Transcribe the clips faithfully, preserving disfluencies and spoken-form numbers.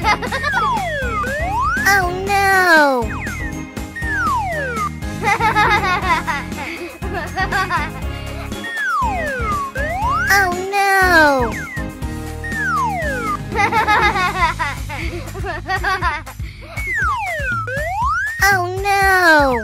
Oh no! Oh no! Oh no!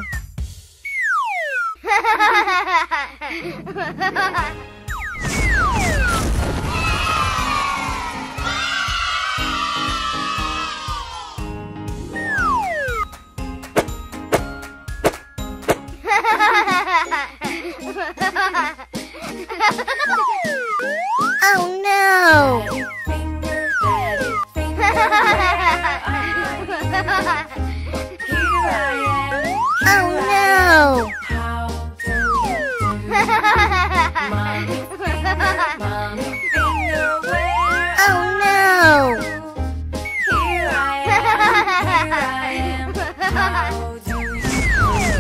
Oh no! Finger, daddy finger, where are you? Here I am. Oh no! How do you do? Mommy finger, mommy finger, where Oh are no! you? Here I am. Here I am. How do you do?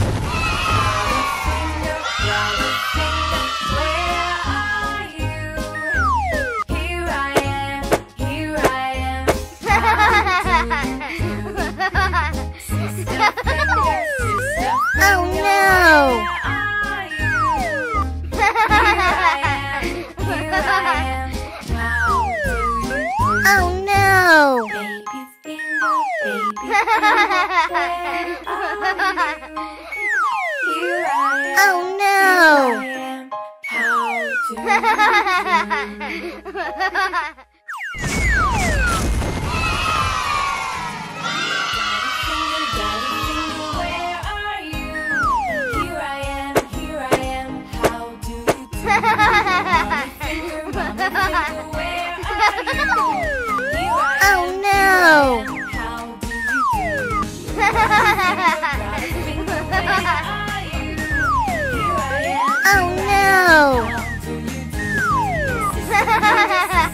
Brother finger, where are you? Here I am. Here I am. Sister finger, sister Oh no! where are you? Here I am, here I am. How do you do? Oh no! Baby finger, baby finger, where are you? Here I am, Oh here no! I am. How do you do? Daddy finger, where are you? Here I am, here I am. How do you do? Mommy finger, mommy finger, where are you? Here I am. Oh no! How do you do? Daddy finger, where are you? Here I am. Oh no! How do you do? Sister finger,